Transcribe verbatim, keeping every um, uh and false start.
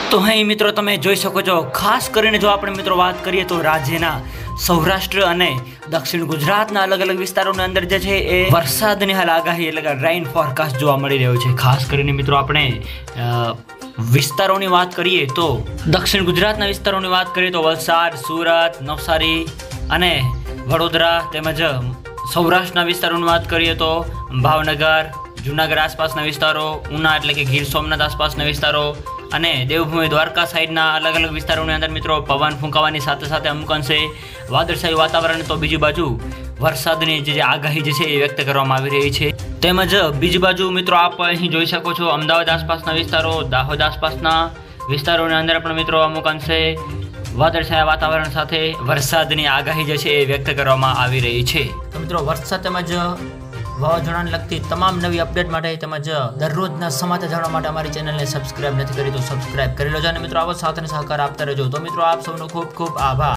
તો અહીં મિત્રો તમે જોઈ શકો છો, ખાસ કરીને જો આપણે મિત્રો વાત કરીએ તો રાજ્યના સૌરાષ્ટ્ર અને દક્ષિણ ગુજરાતના અલગ અલગ વિસ્તારોની અંદર જે છે એ વરસાદની હાલ આગાહી એટલે કે રેઇન ફોરકાસ્ટ જોવા મળી રહ્યો છે। ખાસ કરીને મિત્રો આપણે વિસ્તારોની વાત કરીએ તો દક્ષિણ ગુજરાતના વિસ્તારોની વાત કરીએ તો વલસાડ, સુરત, નવસારી અને વડોદરા, તેમજ સૌરાષ્ટ્રના વિસ્તારોની વાત કરીએ તો ભાવનગર, જૂનાગઢ આસપાસના વિસ્તારો, ઉના એટલે કે ગીર સોમનાથ આસપાસના વિસ્તારો અને દેવભૂમિ દ્વારકા સાઈડના અલગ અલગ વિસ્તારોની અંદર મિત્રો પવન ફૂંકાવાની સાથે સાથે અમુક અંશે વાદળછાયું વાતાવરણ, તો બીજી બાજુ વરસાદની જે આગાહી જે છે એ વ્યક્ત કરવામાં આવી રહી છે। તેમજ બીજી બાજુ મિત્રો આપ અહીં જોઈ શકો છો, અમદાવાદ આસપાસના વિસ્તારો, દાહોદ આસપાસના વિસ્તારોની અંદર પણ મિત્રો અમુક અંશે વાદળછાયા વાતાવરણ સાથે વરસાદની આગાહી જે છે એ વ્યક્ત કરવામાં આવી રહી છે। તો મિત્રો વરસાદ તેમજ વાવાઝોડાને લગતી તમામ નવી અપડેટ માટે તેમજ દરરોજના સમાચાર જાણવા માટે અમારી ચેનલને સબસ્ક્રાઇબ નથી કરી તો સબસ્ક્રાઇબ કરી લો અને મિત્રો આવો સાથ અને સહકાર આપતા રહેજો। તો મિત્રો આપ સૌનો ખૂબ ખૂબ આભાર।